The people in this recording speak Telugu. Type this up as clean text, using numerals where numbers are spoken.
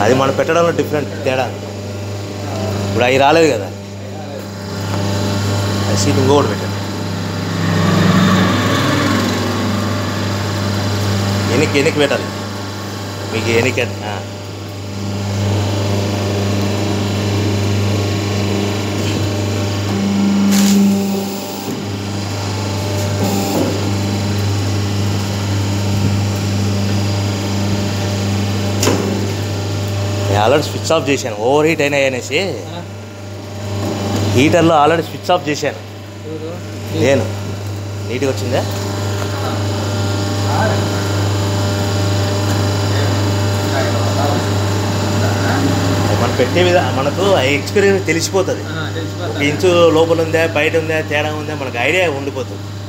అది మనం పెట్టడంలో డిఫరెంట్ తేడా. ఇప్పుడు అవి రాలేదు కదా, అది సీట్ ఇంకోటి పెట్టండి. ఎనికి పెట్టాలి మీకు, ఎనికి ఆల్రెడీ స్విచ్ ఆఫ్ చేశాను, ఓవర్ హీట్ అయినాయి అనేసి హీటర్లో ఆల్రెడీ స్విచ్ ఆఫ్ చేశాను నేను. నీట్గా వచ్చిందా? మనం పెట్టే విధానం మనకు ఎక్స్పీరియన్స్ తెలిసిపోతుంది. ఒక ఇంచు లోపల ఉందా బయట ఉందా తేడా ఉందా మనకు ఐడియా ఉండిపోతుంది.